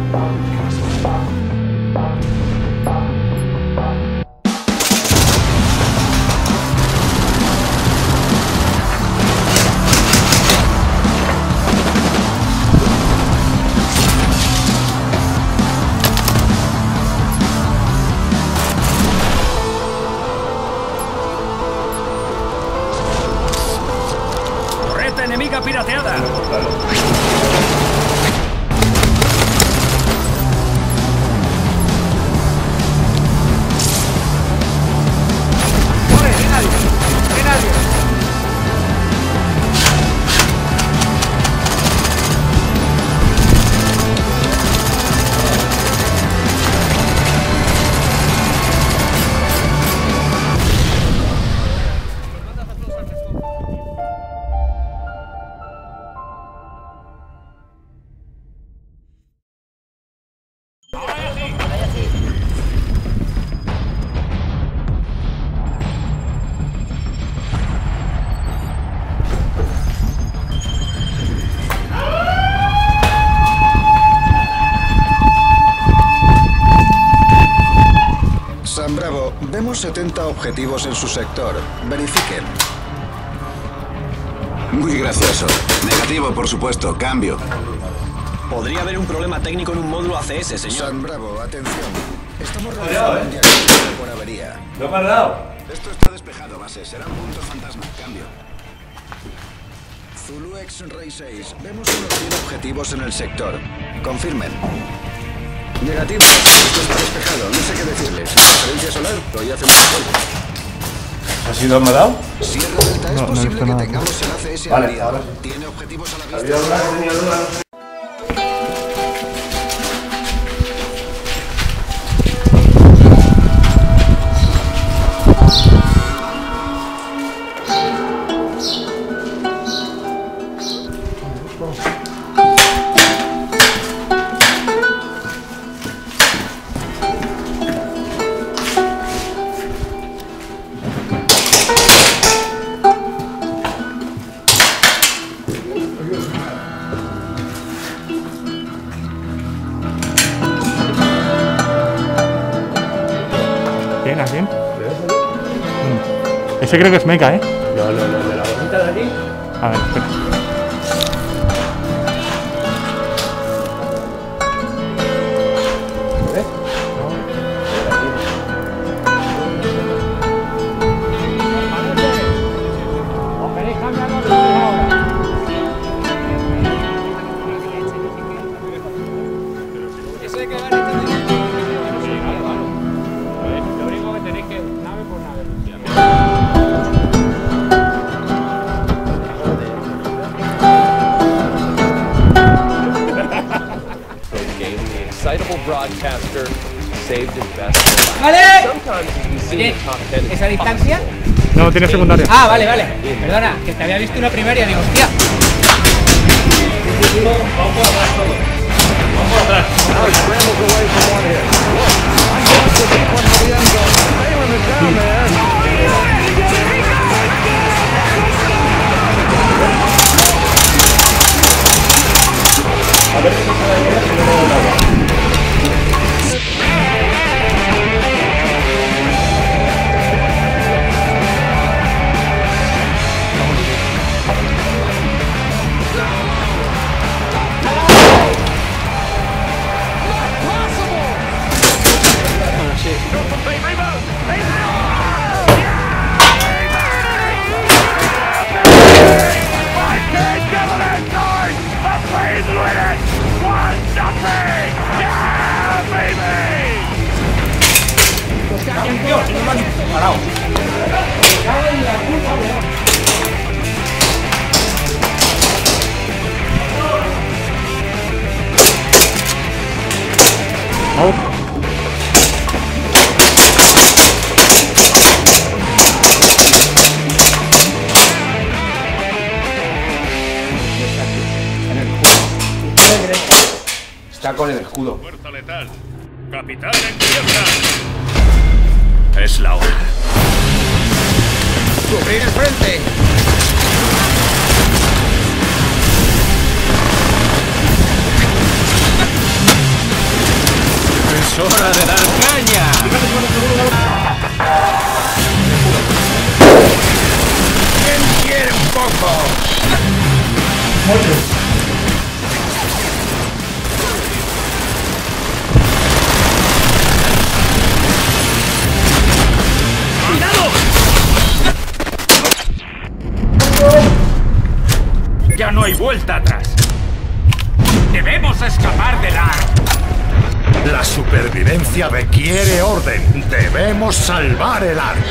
Enemiga pirateada. ¡Joder, ven alguien! ¡Ven alguien! San Bravo, vemos 70 objetivos en su sector. Verifiquen. Muy gracioso. Negativo, por supuesto. Cambio. Podría haber un problema técnico en un módulo ACS, señor. San Bravo, atención. Estamos realizando un diagnóstico por avería. ¡Lo he parado! Esto está despejado, base. Serán puntos fantasma. Cambio. Zulu X-Ray 6, vemos unos 100 objetivos en el sector. Confirmen. Negativo. Esto está despejado. No sé qué decirles. Referencia solar. Hoy hace mucho tiempo. ¿Ha sido armadado? Sierra Delta, es posible que tengamos el ACS Vale, averiado. ahora sí. Tiene objetivos a la Había vista. dudas, tenía dudas. ¿A quién? Ese creo que es mecha, ¿eh? Lo de la bolita de aquí. A ver, espera. ¿Ves? ¿Os queréis cambiar los ahora? Ese que van a entender. Lo único que tenéis que nave por nave. Excitable broadcaster saved his best for last. ¡Vale! Sometimes you can see Oye, the top 10 ¿esa distancia? No, tiene secundaria. Ah, vale, vale. Perdona, que te había visto una primaria, digo, hostia. Vamos por atrás todos. Vamos por atrás. A ver si se da idea si no me da nada. Está con el escudo. Fuerza letal. Capital en tierra. Es la hora. ¡Cubrir el frente! hora de dar caña! ¿Quién quiere un poco? Ya no hay vuelta atrás. Debemos escapar del ARC. La supervivencia requiere orden. Debemos salvar el ARC.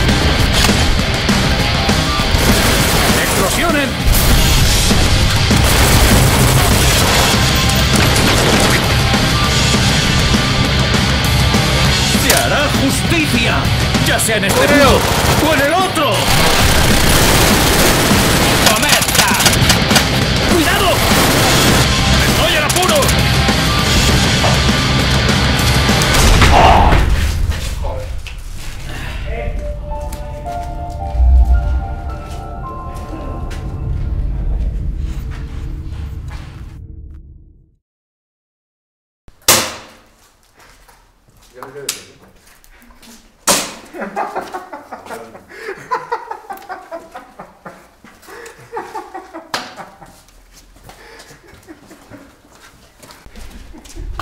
¡Explosiones! ¡Se hará justicia! ¡Ya sea en este mundo o en el otro! ¡Comerta! ¡Cuidado! ¡Estoy en apuro!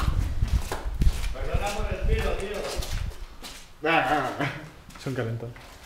Es un calentón.